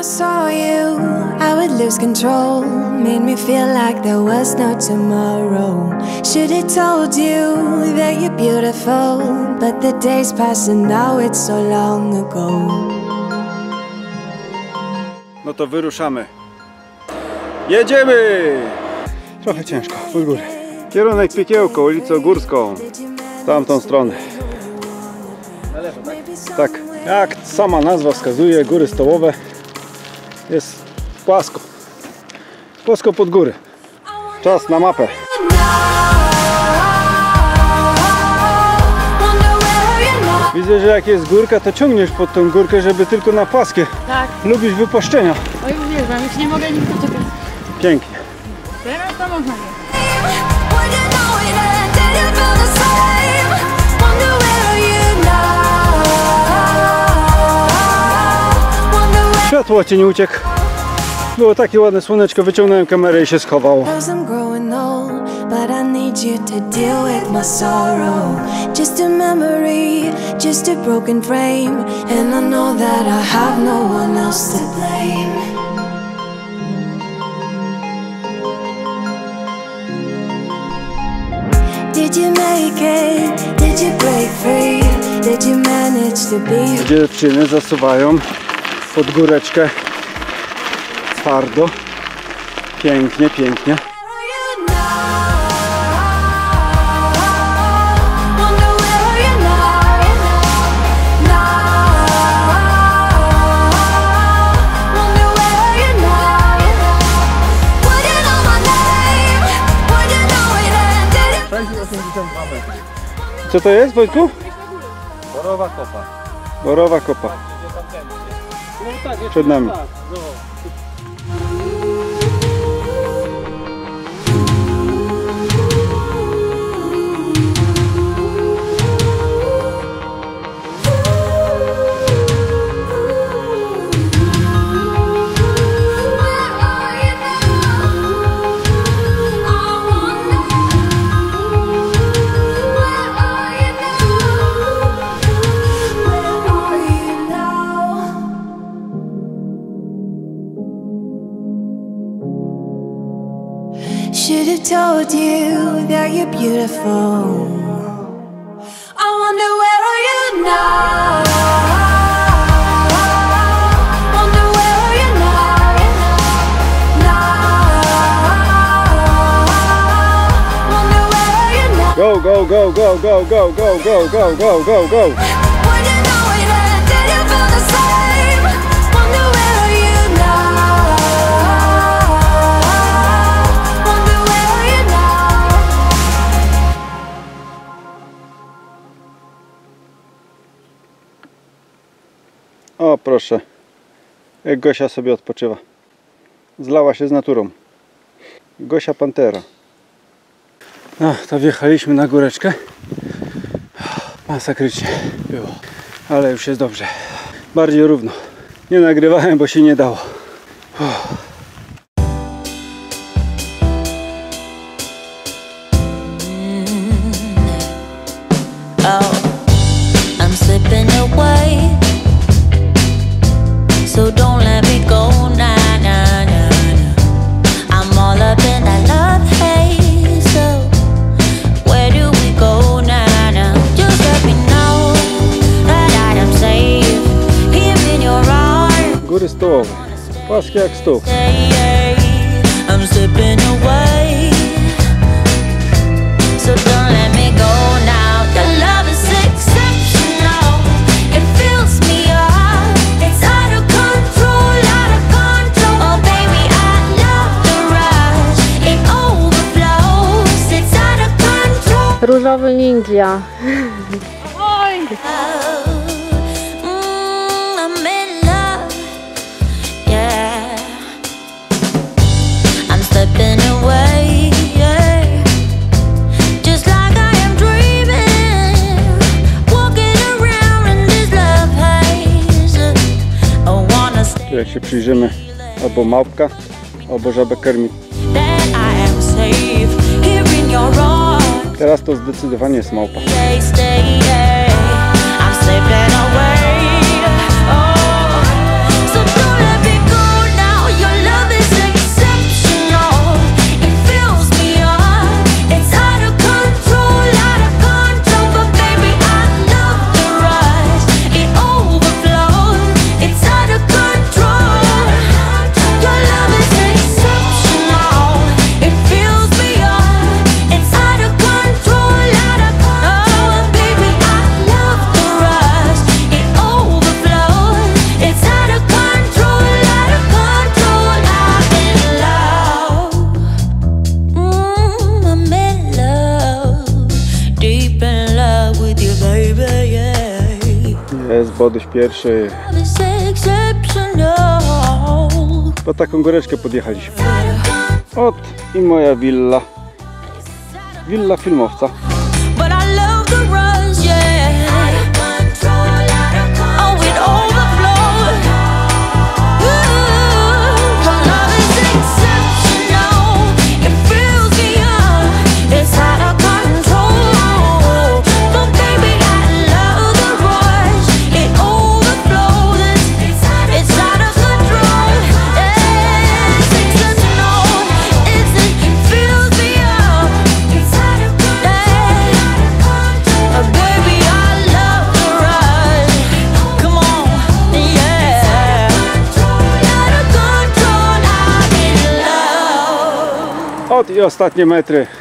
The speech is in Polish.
I saw you, I would lose control. Made me feel like there was no tomorrow. Should have told you that you're beautiful, but the days pass and now it's so long ago. No to wyruszamy. Jedziemy! Trochę ciężko, pod górę. Kierunek Piekiełko, ulicą Górską. W tamtą stronę. Na lewo, tak? Tak. Jak sama nazwa wskazuje, góry stołowe. Jest płasko. Płasko pod góry. Czas na mapę. Widzę, że jak jest górka, to ciągniesz pod tą górkę, żeby tylko na płaskie. Tak. Lubisz wypuszczenia. Oj, uwierzam, już nie mogę nigdy czekać. Pięknie. Teraz to można nie. Światło ci nie uciekł. Było takie ładne słoneczko, wyciągnąłem kamerę i się schowało. But I need you to deal with my sorrow. Just a memory, just a broken frame. And I know that I have no one else to blame. Did you make it? Did you break free? Did you manage to be? Dziewczyny zasuwają pod góreczkę twardo. Pięknie, pięknie. Co to jest, Wojtku? Borowa kopa. Borowa kopa. Przed nami. Should have told you that you're beautiful. I wonder where are you now? Wonder where are you now? Wonder where are you now? Go, go, go, go, go, go, go, go, go, go, go, go. O proszę, jak Gosia sobie odpoczywa. Zlała się z naturą. Gosia Pantera. No, to wjechaliśmy na góreczkę. Masakrycznie było, ale już jest dobrze. Bardziej równo. Nie nagrywałem, bo się nie dało. So don't let me go, nah, nah, nah. I'm all up in that love haze. So where do we go, nah, nah? Just let me know that I am safe here in your arms. Góry stołowe, płaskie jak stół. I'm slipping away. So don't let me go now. The love is exceptional. It fills me up. It's out of control, out of control. Oh baby, I love the rush. It overflows. It's out of control. Różowy ninja. Oj! I'm in love. Yeah. I'm slipping away. Yeah. Just like I am dreaming. Walking around in this love haze. I wanna stay. Tu jak się przyjrzymy, albo małpka, albo żabę kermit. That I am safe here in your arms. Teraz to zdecydowanie jest małpa. Stay, stay, yeah. I'm slipping away. Oh, so don't let me go. podejść pierwszy. It's exceptional. Po taką góreczkę podjechaliśmy. Ot i moja willa. Willa filmowca. But I love the runs, yeah. Oh, it overflows. Ooh, my love is exceptional. It fills me up. It's out of control. But baby, I love the rush. It overflows. It's out of control. It's exceptional. It fills me up. It's out of control. Baby, I love the rush. Come on, yeah. Out of control, I'm in love. Ot i ostatnie metry.